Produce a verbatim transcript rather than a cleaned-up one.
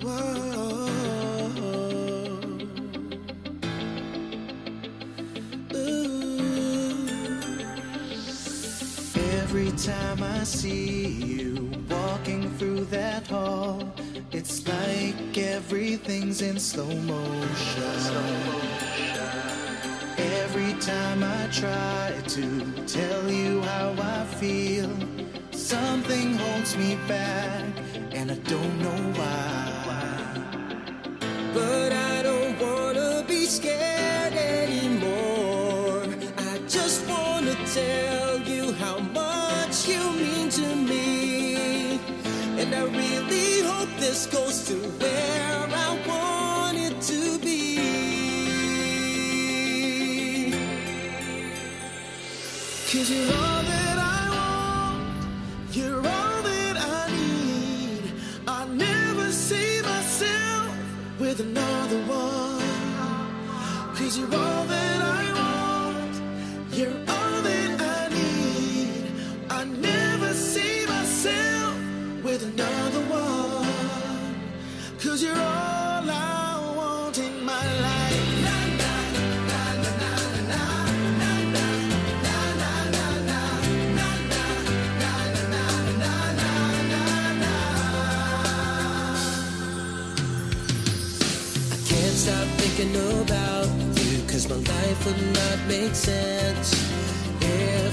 Every time I see you walking through that hall, it's like everything's in slow motion. Every time I try to tell you how I feel, something holds me back, and I don't know why. But I don't wanna be scared anymore. I just wanna tell you how much you mean to me, and I really hope this goes to where I want it to be. 'Cause you're all that I want, you're all that I need. I'll never see myself with another one. 'Cause you're all that I want, you're all that I need. I never see myself with another one. 'Cause you're all I want in my life. Stop thinking about you, 'cause my life would not make sense if